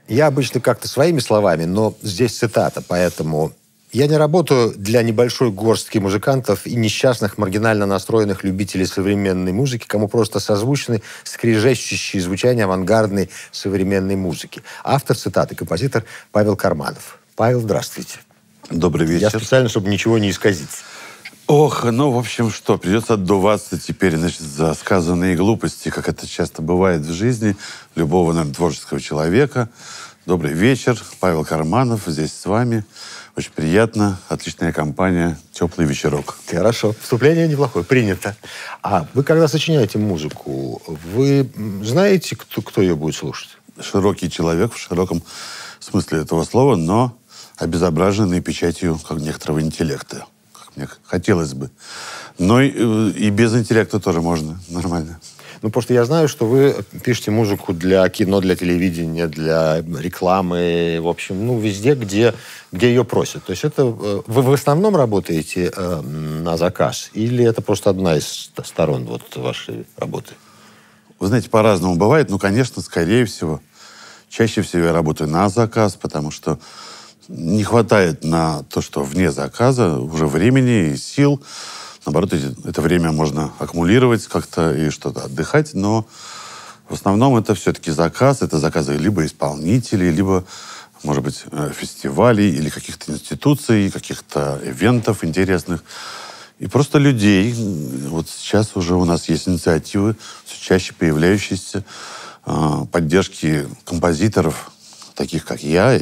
Я обычно как-то своими словами, но здесь цитата, поэтому... Я не работаю для небольшой горстки музыкантов и несчастных, маргинально настроенных любителей современной музыки, кому просто созвучны скрежещущие звучания авангардной современной музыки. Автор цитаты — композитор Павел Карманов. Павел, здравствуйте. Добрый вечер. Я специально, чтобы ничего не исказить. Ох, ну, в общем, что, придется отдуваться теперь, значит, за сказанные глупости, как это часто бывает в жизни любого, наверное, творческого человека. Добрый вечер. Павел Карманов здесь с вами. Очень приятно. Отличная компания. Теплый вечерок. Хорошо. Вступление неплохое. Принято. А вы, когда сочиняете музыку, вы знаете, кто ее будет слушать? Широкий человек в широком смысле этого слова, но обезображенный печатью как некоторого интеллекта. Как мне хотелось бы. Но и без интеллекта тоже можно. Нормально. Ну, просто я знаю, что вы пишете музыку для кино, для телевидения, для рекламы, в общем, ну, везде, где ее просят. То есть это вы в основном работаете на заказ? Или это просто одна из сторон вот вашей работы? Вы знаете, по-разному бывает. Ну, конечно, скорее всего. Чаще всего я работаю на заказ, потому что не хватает на то, что вне заказа уже времени и сил. Наоборот, это время можно аккумулировать как-то и что-то отдыхать, но в основном это все-таки заказ. Это заказы либо исполнителей, либо, может быть, фестивалей или каких-то институций, каких-то ивентов интересных. И просто людей. Вот сейчас уже у нас есть инициативы, все чаще появляющиеся, поддержки композиторов, таких как я,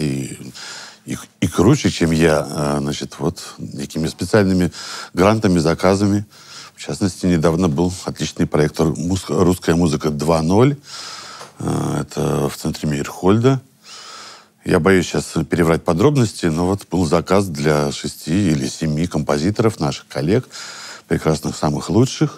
и круче, чем я, значит, вот такими специальными грантами, заказами. В частности, недавно был отличный проект «Русская музыка 2.0». Это в центре Мейерхольда. Я боюсь сейчас переврать подробности, но вот был заказ для 6 или 7 композиторов, наших коллег, прекрасных, самых лучших.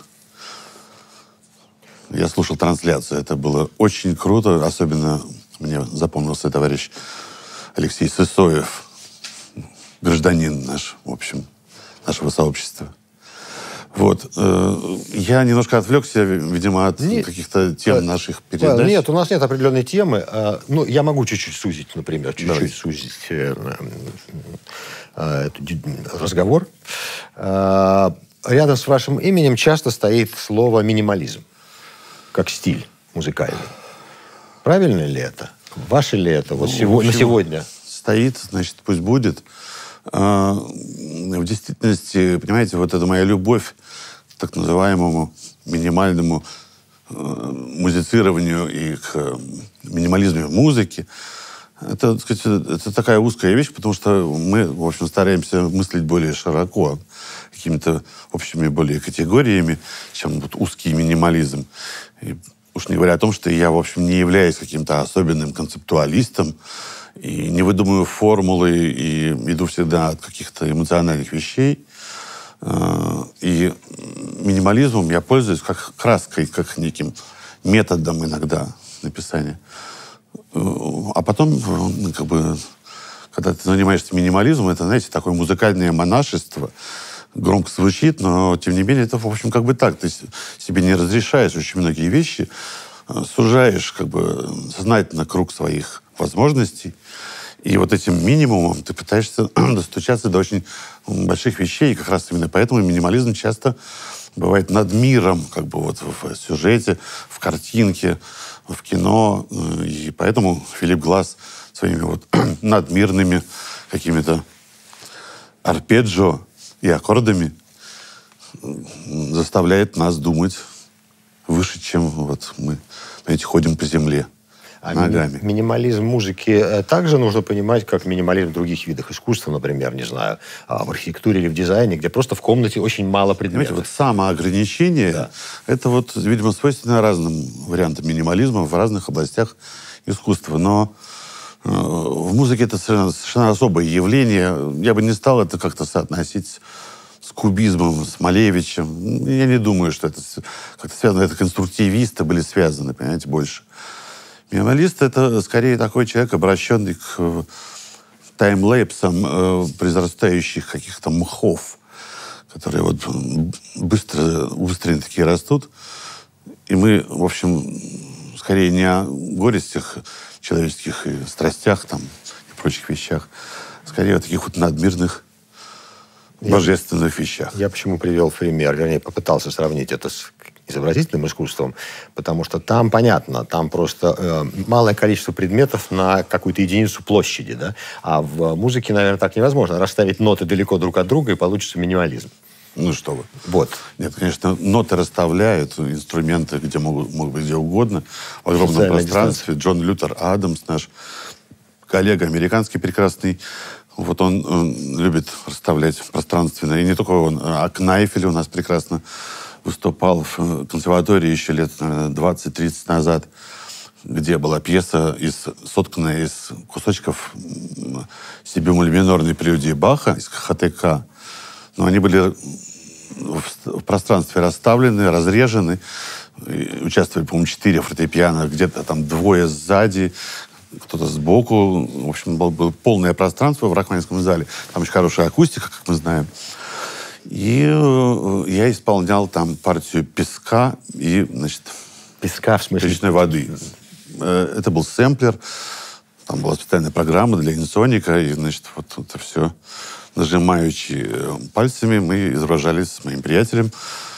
Я слушал трансляцию. Это было очень круто. Особенно мне запомнился товарищ Алексей Сысоев, гражданин наш, в общем, нашего сообщества. Вот. Я немножко отвлекся, видимо, от каких-то тем наших передач. Нет, у нас нет определенной темы. Ну, я могу чуть-чуть сузить, например, чуть-чуть сузить разговор. Рядом с вашим именем часто стоит слово «минимализм», как стиль музыкальный. Правильно ли это? Ваше ли это вот на сегодня? Стоит, значит, пусть будет. В действительности, понимаете, вот это моя любовь к так называемому минимальному музицированию и к минимализму в музыке. Это, так сказать, это такая узкая вещь, потому что мы, в общем, стараемся мыслить более широко, какими-то общими более категориями, чем вот узкий минимализм. И уж не говоря о том, что я, в общем, не являюсь каким-то особенным концептуалистом и не выдумываю формулы и иду всегда от каких-то эмоциональных вещей. И минимализмом я пользуюсь как краской, как неким методом иногда написания. А потом, как бы, когда ты занимаешься минимализмом, это, знаете, такое музыкальное монашество. Громко звучит, но, тем не менее, это, в общем, как бы так. Ты себе не разрешаешь очень многие вещи, сужаешь, как бы, сознательно круг своих возможностей. И вот этим минимумом ты пытаешься достучаться до очень больших вещей. И как раз именно поэтому минимализм часто бывает над миром, как бы вот в сюжете, в картинке, в кино. И поэтому Филипп Гласс своими вот надмирными какими-то арпеджио и аккордами заставляет нас думать выше, чем вот мы, знаете, ходим по земле ногами. Минимализм музыки также нужно понимать, как минимализм в других видах искусства, например, не знаю, в архитектуре или в дизайне, где просто в комнате очень мало предметов. Понимаете, вот самоограничение, да, это вот, видимо, свойственно разным вариантам минимализма в разных областях искусства. Но в музыке это совершенно особое явление. Я бы не стал это как-то соотносить с кубизмом, с Малевичем. Я не думаю, что это как-то связано. Это конструктивисты были связаны, понимаете, больше. Минималист — это скорее такой человек, обращенный к таймлэпсам произрастающих каких-то мхов, которые вот быстро такие растут. И мы, в общем, скорее не о горестях человеческих и страстях там, и прочих вещах, скорее о таких вот надмирных, божественных вещах. Я почему привел пример, вернее, попытался сравнить это с изобразительным искусством, потому что там, понятно, там просто малое количество предметов на какую-то единицу площади, да? А в музыке, наверное, так невозможно. Расставить ноты далеко друг от друга, и получится минимализм. Ну что вы. Вот. Нет, конечно, ноты расставляют, инструменты, где могут быть где угодно, в огромном Социальная пространстве. Джон Лютер Адамс, наш коллега американский прекрасный, вот он любит расставлять пространственно. И не только он, а Кнайфель у нас прекрасно выступал в консерватории еще лет, наверное, 20-30 назад, где была пьеса, сотканная из кусочков си-бемоль минорной прелюдии Баха, из ХТК. Но они были в пространстве расставлены, разрежены. И участвовали, по-моему, 4 фортепиано, где-то там 2 сзади, кто-то сбоку. В общем, было полное пространство в Рахманинском зале. Там очень хорошая акустика, как мы знаем. И я исполнял там партию песка и, значит... Песка, в смысле? Речной воды. Это был сэмплер. Там была специальная программа для инсоника. И, значит, вот это все... Нажимаючи пальцами, мы изображали с моим приятелем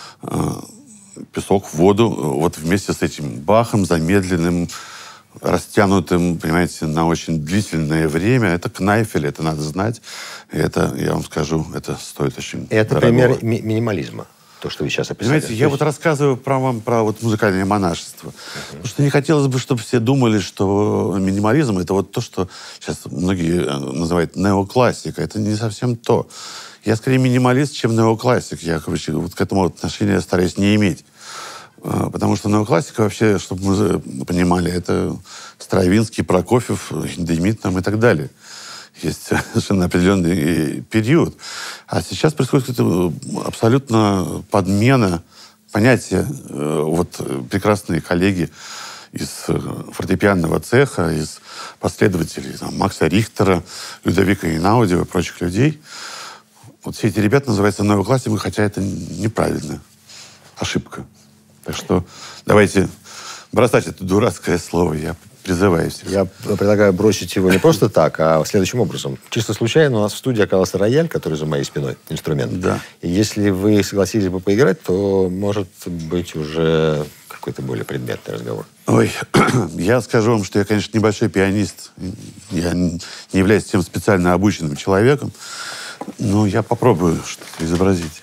песок в воду, вот вместе с этим Бахом, замедленным, растянутым, понимаете, на очень длительное время. Это Кнайфель, это надо знать. И это, я вам скажу, это стоит очень Это дорогого. пример минимализма. То, что вы сейчас описали. Понимаете, я вот рассказываю вам про вот музыкальное монашество. Потому что не хотелось бы, чтобы все думали, что минимализм — это вот то, что сейчас многие называют неоклассика. Это не совсем то. Я скорее минималист, чем неоклассик. Я, короче, вот к этому отношения стараюсь не иметь. Потому что неоклассика вообще, чтобы мы понимали, это Стравинский, Прокофьев, Демид там и так далее. Есть совершенно определенный период. А сейчас происходит какая-то абсолютно подмена понятия. Вот прекрасные коллеги из фортепианного цеха, из последователей там, Макса Рихтера, Людовика Эйнаудио и прочих людей. Вот все эти ребята называются неоклассиками, хотя это неправильно. Ошибка. Так что давайте бросать это дурацкое слово. Я призываю всех. Я предлагаю бросить его не просто так, а следующим образом. Чисто случайно у нас в студии оказался рояль, который за моей спиной, инструмент. Да. И если вы согласились бы поиграть, то может быть уже какой-то более предметный разговор. Ой, я скажу вам, что я, конечно, небольшой пианист. Я не являюсь тем специально обученным человеком, но я попробую что-то изобразить.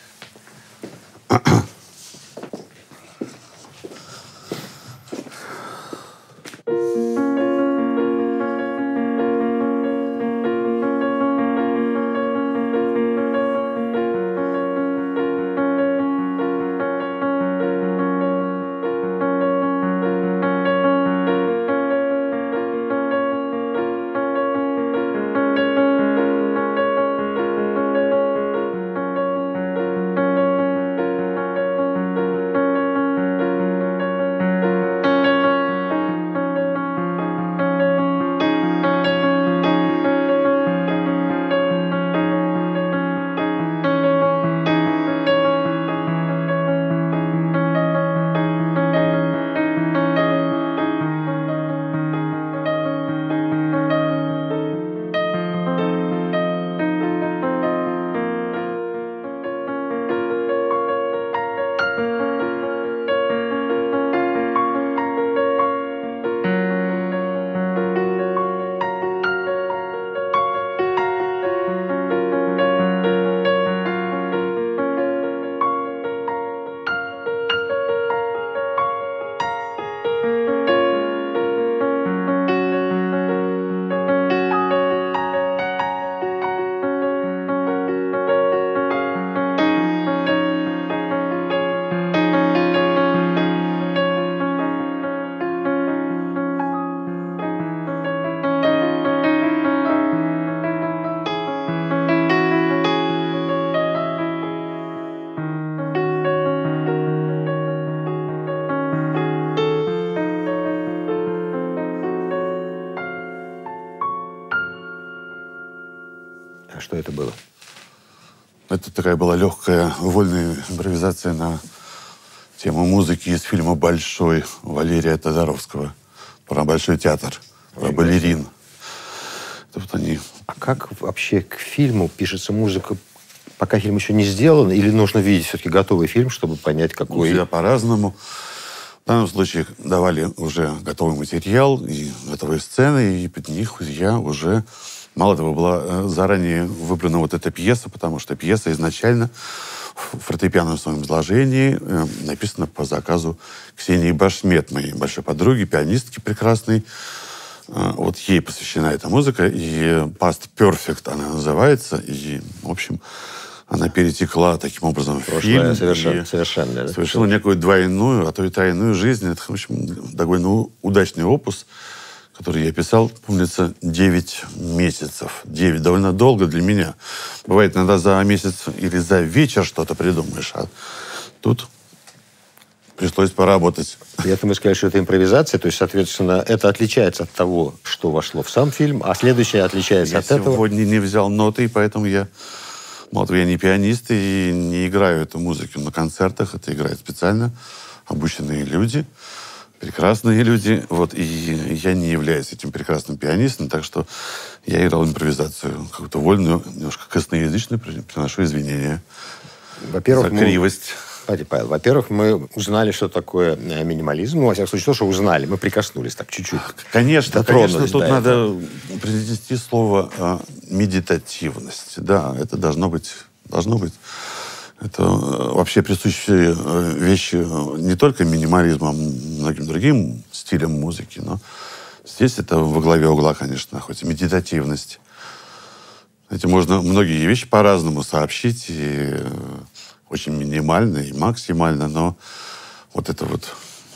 А что это было? Это такая была легкая, вольная импровизация на тему музыки из фильма «Большой» Валерия Тодоровского про Большой театр, про балерин. Это вот они... А как вообще к фильму пишется музыка, пока фильм еще не сделан? Или нужно видеть все-таки готовый фильм, чтобы понять, какой... Всегда по-разному. В данном случае давали уже готовый материал и готовые сцены, и под них я уже... Мало того, была заранее выбрана вот эта пьеса, потому что пьеса изначально в фортепианном своем изложении написана по заказу Ксении Башмет, моей большой подруги, пианистки прекрасной. Вот ей посвящена эта музыка, и «Past Perfect» она называется, и, в общем, она перетекла таким образом в фильм. Совершенная, да? Совершила некую двойную, а то и тройную жизнь. Это, в общем, довольно удачный опус, который я писал, помнится, 9 месяцев. 9, довольно долго для меня. Бывает, иногда за месяц или за вечер что-то придумаешь, а тут пришлось поработать. При этом мы сказали, что это импровизация, то есть, соответственно, это отличается от того, что вошло в сам фильм, а следующее отличается от этого. Я сегодня не взял ноты, и поэтому я не пианист и не играю эту музыку на концертах. Это играют специально обученные люди, прекрасные люди. Вот, и я не являюсь этим прекрасным пианистом, так что я играл импровизацию какую-то вольную, немножко косноязычную, приношу извинения за кривость. Павел, во-первых, мы узнали, что такое минимализм. Ну, во всяком случае, то, что узнали. Мы прикоснулись так чуть-чуть. Конечно, тут надо произнести слово медитативность. Да, это должно быть. Это вообще присущие вещи не только минимализму, а многим другим стилям музыки. Но здесь это во главе угла, конечно, находится медитативность. Знаете, можно многие вещи по-разному сообщить, и очень минимально и максимально, но вот это вот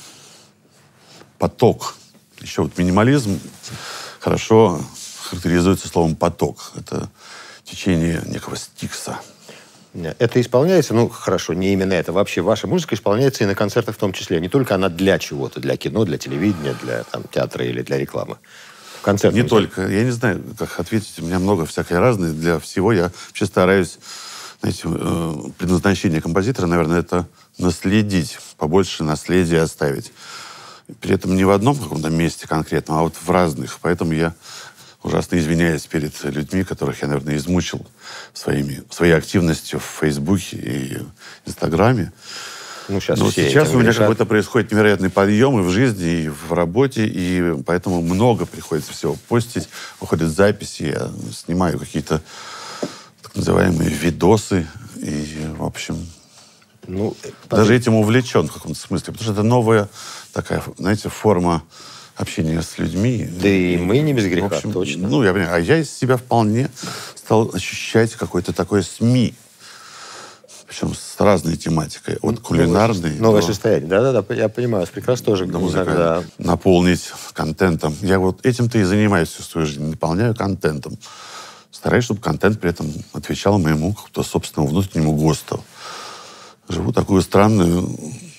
поток. Еще вот минимализм хорошо характеризуется словом «поток». Это течение некого стикса. Это исполняется, ну, хорошо, не именно это. Вообще ваша музыка исполняется и на концертах в том числе. Не только она для чего-то, для кино, для телевидения, для театра или для рекламы. Не только. Я не знаю, как ответить. У меня много всякой разной. Для всего я вообще стараюсь... Знаете, предназначение композитора, наверное, это наследить, побольше наследия оставить. При этом не в одном каком-то месте конкретном, а вот в разных. Поэтому я ужасно извиняюсь перед людьми, которых я, наверное, измучил своей активностью в Фейсбуке и Инстаграме. Но сейчас у меня какой-то происходит невероятный подъем и в жизни, и в работе, и поэтому много приходится всего постить. Выходят записи, я снимаю какие-то называемые видосы. И, в общем, даже этим увлечен в каком-то смысле. Потому что это новая такая, знаете, форма общения с людьми. Да и мы не без греха, в общем, точно. Я понимаю. А я из себя вполне стал ощущать какое-то такое СМИ. Причем с разной тематикой. От кулинарной новое состояние. Да, я понимаю. С прекрасно тоже иногда... Наполнить контентом. Я вот этим-то и занимаюсь всю свою жизнь. Наполняю контентом. Стараюсь, чтобы контент при этом отвечал моему какому-то собственному внутреннему ГОСТу. Живу такую странную,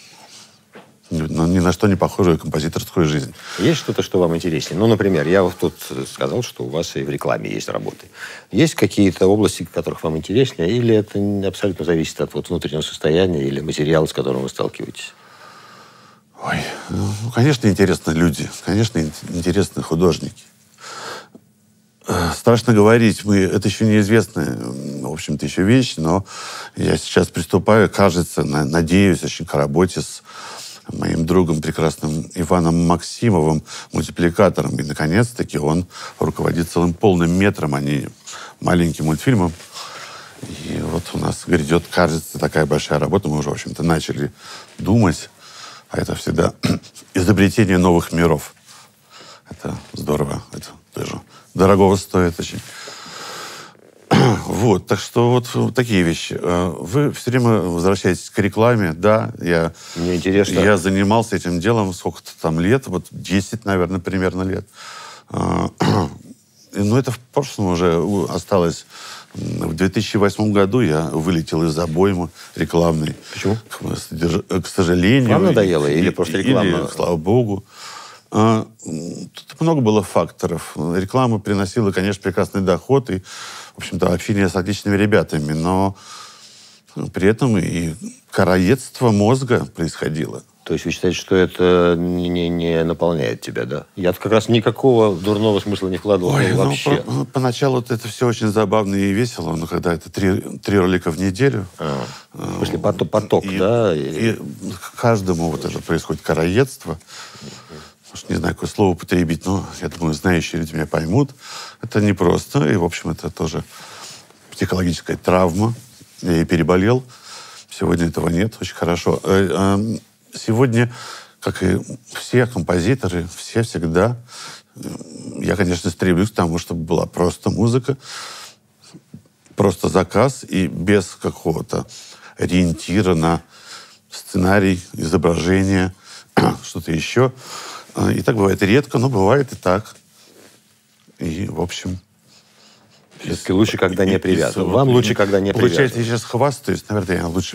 ни на что не похожую композиторскую жизнь. Есть что-то, что вам интереснее? Ну, например, я вот тут сказал, что у вас и в рекламе есть работы. Есть какие-то области, в которых вам интереснее? Или это абсолютно зависит от внутреннего состояния или материала, с которым вы сталкиваетесь? Конечно, интересны люди. Конечно, интересны художники. Страшно говорить, это еще неизвестная, в общем-то, еще вещь, но я сейчас приступаю, кажется, надеюсь, очень к работе с моим другом прекрасным Иваном Максимовым, мультипликатором. И, наконец-таки, он руководит целым полным метром, а не маленьким мультфильмом. И вот у нас грядет, кажется, такая большая работа. Мы уже, в общем-то, начали думать. А это всегда изобретение новых миров. Это здорово. Это тоже дорогого стоит очень. Вот, так что вот такие вещи. Вы все время возвращаетесь к рекламе, да, Мне интересно. Я занимался этим делом сколько-то там лет, 10, наверное, примерно лет. Но это в прошлом уже осталось. В 2008 году я вылетел из обоймы рекламной. Почему? К сожалению. Вам надоело или просто реклама? Слава богу. Тут много было факторов. Реклама приносила, конечно, прекрасный доход и, в общем-то, общение с отличными ребятами. Но При этом и короедство мозга происходило. То есть вы считаете, что это не наполняет тебя, да? Я как раз никакого дурного смысла не вкладывал вообще. Поначалу это все очень забавно и весело, но когда это три ролика в неделю... В смысле, поток, да? И каждому вот это происходит короедство. Не знаю, какое слово употребить, но я думаю, знающие люди меня поймут. Это непросто, и, в общем, это тоже психологическая травма. Я и переболел. Сегодня этого нет. Очень хорошо. Сегодня, как и все композиторы, все всегда, я, конечно, стремлюсь к тому, чтобы была просто музыка, просто заказ и без какого-то ориентира на сценарий, изображение, что-то еще. И так бывает редко, но бывает и так. И, в общем... Все-таки лучше, когда не привязан. Вам лучше, когда не привязан. Получается, я сейчас хвастаюсь. Наверное, я лучше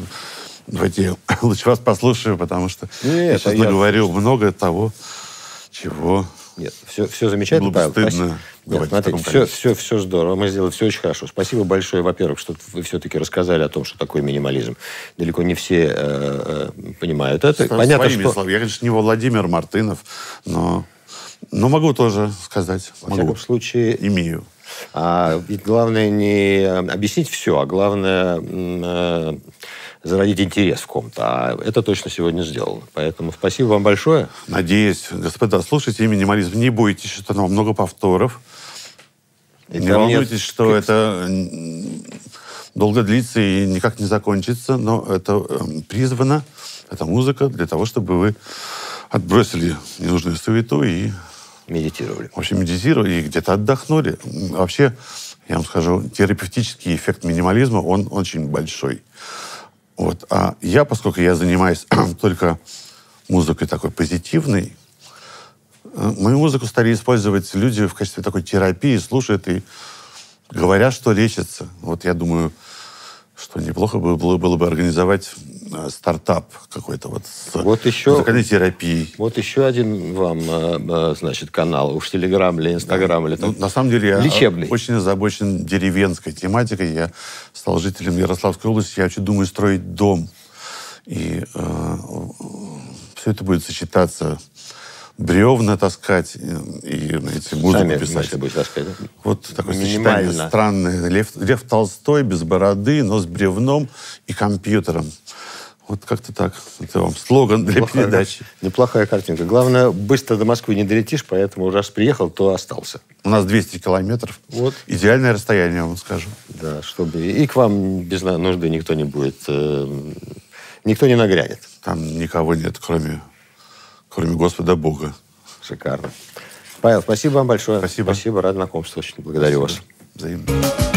вас послушаю, потому что я сейчас наговорил много того, чего... Нет, все замечательно, Павел. Стыдно. Нет, смотрите, все здорово. Мы сделали все очень хорошо. Спасибо большое, во-первых, что вы все-таки рассказали о том, что такое минимализм. Далеко не все понимают это. Понятно, своими словами. Я, конечно, не Владимир Мартынов, но могу тоже сказать. Во всяком случае... Имею. Ведь главное не объяснить все, а главное зародить интерес в ком-то. А это точно сегодня сделано. Поэтому спасибо вам большое. Надеюсь, господа, слушайте минимализм. Не бойтесь, что там много повторов. Не волнуйтесь, что это долго длится и никак не закончится. Но это призвано, это музыка для того, чтобы вы отбросили ненужную суету и... Медитировали. В общем, медитировали и где-то отдохнули. Вообще, я вам скажу, терапевтический эффект минимализма, он очень большой. Вот. А я, поскольку я занимаюсь только музыкой такой позитивной, мою музыку стали использовать люди в качестве такой терапии, слушают и говорят, что лечатся. Вот я думаю, что неплохо было бы организовать стартап какой-то вот с музыкальной терапией. Вот еще один вам, значит, канал. Уж Телеграм или Инстаграм, или там на самом деле лечебный. Я очень озабочен деревенской тематикой. Я стал жителем Ярославской области. Я очень думаю строить дом. И все это будет сочетаться. Бревна таскать и, знаете, музыку писать. Таскать, да? Вот такое сочетание странное. Лев Толстой без бороды, но с бревном и компьютером. Вот как-то так. Это вам слоган для передачи. Неплохая картинка. Главное, быстро до Москвы не долетишь, поэтому раз приехал, то остался. У нас 200 километров. Вот. Идеальное расстояние, я вам скажу. Да, чтобы... И к вам без нужды никто не будет... Никто не нагрянет. Там никого нет, кроме Господа Бога. Шикарно. Павел, спасибо вам большое. Спасибо. Рад знакомству. Очень благодарю вас. Взаимно.